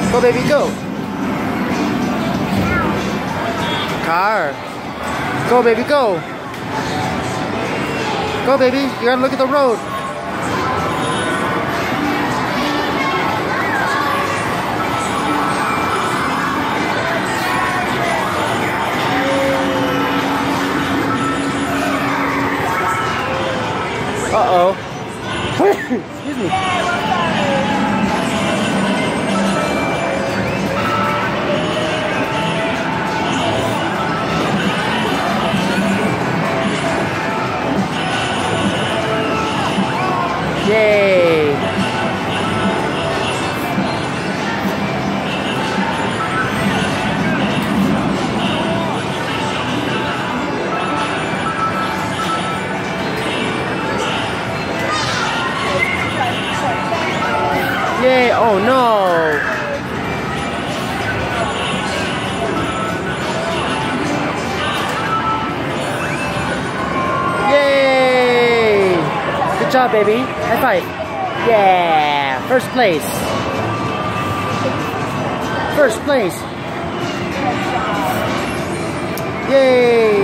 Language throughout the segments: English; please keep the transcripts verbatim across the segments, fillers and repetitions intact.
Go, baby, go. Car. Go, baby, go. Go, baby. You gotta look at the road. Uh-oh. Excuse me. Yay! Yay! Oh no! Yay! Good job, baby. High five. Yeah! First place. First place. Yay!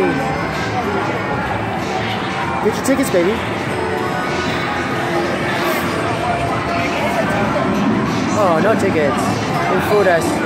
Get your tickets, baby. Oh, no tickets. They fooled us.